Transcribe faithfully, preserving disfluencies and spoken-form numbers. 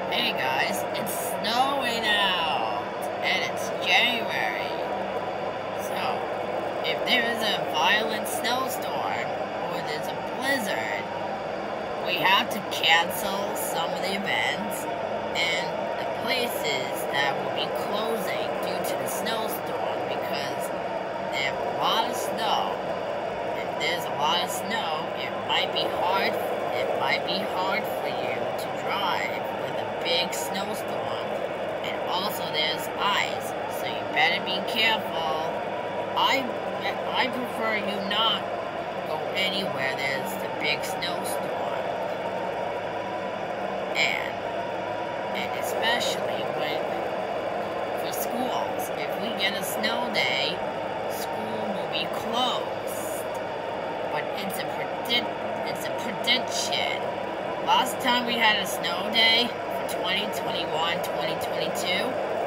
Hey guys, it's snowing out, and it's January. So, if there is a violent snowstorm, or there's a blizzard, we have to cancel some of the events, and the places that will be closing due to the snowstorm, because they have a lot of snow. If there's a lot of snow, it might be hard, it might be hard for you to drive with a big snowstorm, and also there's ice, so you better be careful. I I prefer you not go anywhere there's a big snowstorm, and and especially when for schools, if we get a snow day, school will be closed. But it's a predict it's a prediction. Last time we had a snow day for twenty twenty-one, twenty twenty-two,